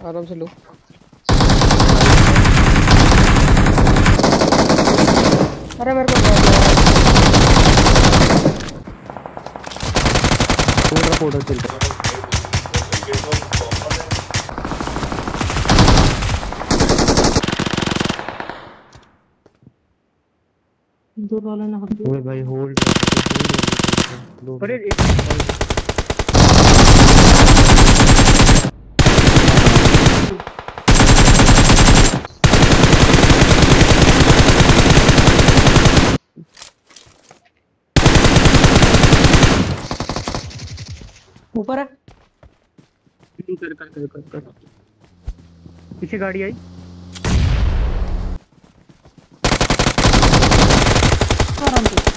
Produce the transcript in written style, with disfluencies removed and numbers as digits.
आराम से लो। अरे मेरे को पूरा फोटो चल रहा है। दो वाले ना ओए भाई होल्ड दो अरे मिनट। ऊपर है। कर। पीछे गाड़ी आई। आराम से